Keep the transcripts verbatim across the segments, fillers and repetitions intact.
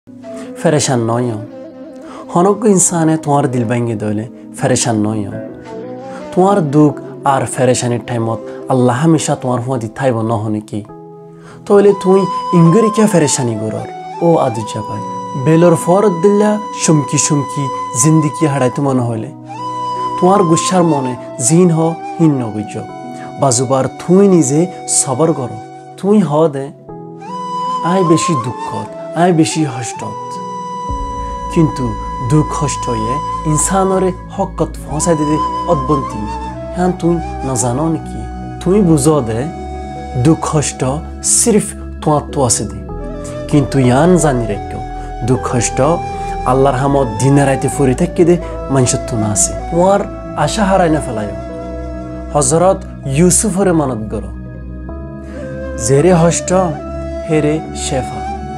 ফেরেশান নয় হনক ইনসানে তোমার দিল ভাঙ্গি দইলে ফেরেশান নয় তোমার দুঃখ আর ফেরেশানির টাইমত আল্লাহ হামেশা তোমার হুয়া দি থাইব নহনে কি তাহলে তুই ইঙ্গরিকা ফেরেশানি গরর ও আদুজা ভাই বেলর ফরত দিল্লা সুমকি সুমকি জিন্দিগি হারাইতে মনে হইলে তোমার গুসার মনে জিন হ হিন নগুজ বাজুবার তুই নিজে সবর করো তুই হ দে আয় বেশি দুঃখত আয় বেশি হষ্টত কিন্তু দুঃখ হষ্ট হয়ে ইনসানরে হকত ফসাই দিতে অদ্বন্তি হ্যাঁ তুই না জানো নাকি তুই বুঝো দে দুঃখ হষ্ট সির্ফ তোমার তো আছে দে কিন্তু ইয়ান জানি রেখো দুঃখ হষ্ট আল্লাহর হামত দিনে রাইতে ফুরি থাকি দে মানুষত্ব না আছে তোমার আশা হারাই না ফেলায় হজরত ইউসুফরে মানত গর জেরে হষ্ট হেরে শেফা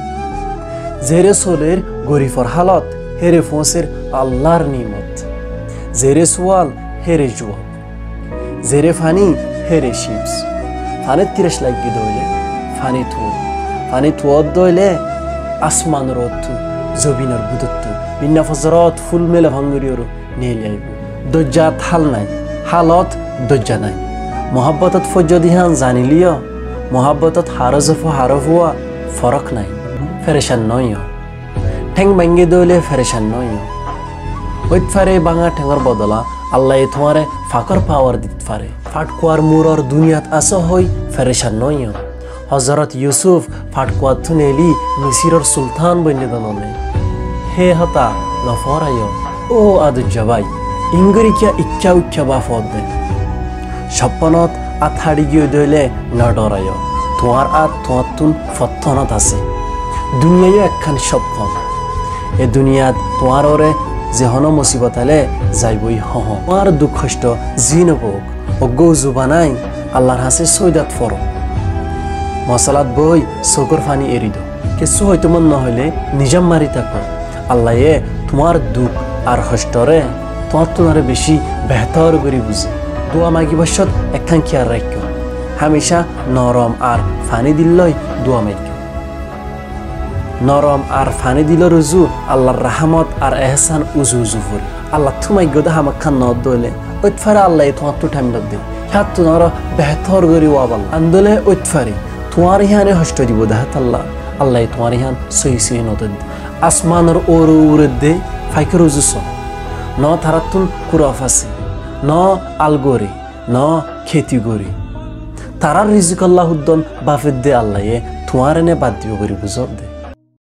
জেরে সোলের গরিফর হালত হেরে ফোঁসের আল্লাহর নিমত জেরে সোয়াল হেরে জুয়াব জেরে ফানি হেরে শিবস ফানে তিরস লাগি দইলে ফানি থু ফানি থুয়ত দইলে আসমান রথু জবিনার বুদত্তু বিন্না ফজরত ফুল মেলে ভাঙ্গুরিয়র নেলে আইব দজ্জাত হাল নাই হালত দজ্জা নাই মোহাব্বতত ফজ্জদিহান জানিলিও মোহাব্বতত হারজফ হারফ হওয়া ফরক নাই ফেরেশান নয় ঠেং ভাঙ্গি দইলে ফেরেশান নয় ওইত ফারে বাঙা ঠেঙর বদলা আল্লাহ তোমারে ফাকর পাওয়ার দিত ফারে ফাটকুয়ার মুরর দুনিয়াত আসো হই ফেরেশান নয় হজরত ইউসুফ ফাটকুয়ার থুনেলি মিসিরর সুলতান বন্যে দনলে হে হতা নফরায় ও আদুজ্জাবাই ইঙ্গরিকিয়া ইচ্ছা উচ্ছা বা ফদ দে স্বপ্নত আথাড়ি গিয়ে দইলে ন ডরায় তোমার আত তোমার তুন ফত্থনত আছে দুনিয়ায় একখান স্বপ্ন এ দুনিয়াত তোমার ওরে যে হন মুসিবত আলে যাইবই হহ তোমার দুঃখ কষ্ট জি নবক অজ্ঞ জুবানাই আল্লাহর হাসে সৈদাত ফর মশালাত বই চকুর ফানি এরি দো কিছু হয়তো মন নহলে নিজাম মারি থাকো আল্লাহ এ তোমার দুঃখ আর কষ্টরে তোমার তোমারে বেশি বেহতর করে বুঝে দোয়া মাগি বসত একখান খেয়াল রাখো হামেশা নরম আর ফানি দিল্লই দোয়া মাইক নরম আর ফানি দিল রুজু আল্লাহর রাহমত আর এহসান উজু উজু ফুরি আল্লাহ তুমাই গদা হামাক খান নদ দইলে ওইতফারে আল্লাহ তোমার তো টাইম লগ দে হাত তোমার বেহতর করি ওয়াবাল আন্দোলে ওইতফারে তোমার ইহানে হষ্ট দিব দেহাত আল্লাহ আল্লাহ তোমার ইহান সহি সহি নদন আসমানের ওর উড়ে দে ফাইকে রুজুস ন থারাতুন কুরাফ আছে ন আলগরি ন খেতি গরি তারার রিজিক আল্লাহ উদ্দন বাফেদ দে আল্লাহ তোমার এনে বাদ দিব করি বুঝব দে